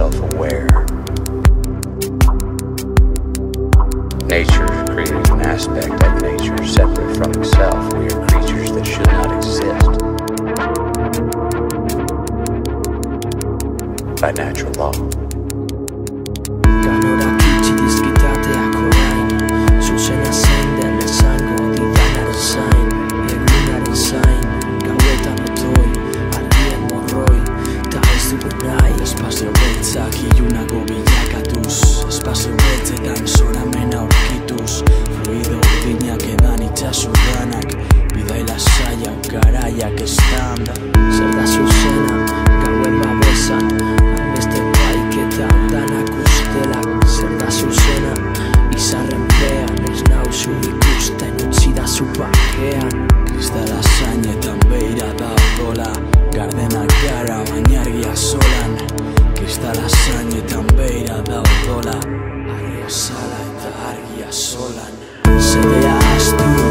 self-aware. Nature has created an aspect of nature separate from itself. We are creatures that should not exist by natural law. Ganorak itxi dizkitateak orain, zuzena zein den esango didanaren zain, egunaren zain, gauetan otoi, argien morroi, ta ez dugu nahi. Espazio beltzak ilunago bilakatuz, espazio beltzetan zoramena aurkituz, fluido urdinak edan itxasurranak, bidai lasaiak, garaiak estanda. Zer da zuzena, gauen babesan, hainbeste paiketa danak ustelak. Zer da zuzena, izarren pean, ez nauzu ikusten utzi da zu bakean. Kristala zainetan beira da odola, gardenak gara baina argia solan. Kristala zainetan beira da odola, argia zala eta argia solan. Zedea astu